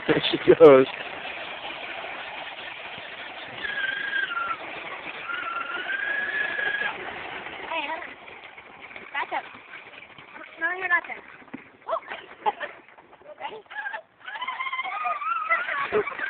There she goes. Hey, Heather. Back up. No, you're not there. Oh. Ready?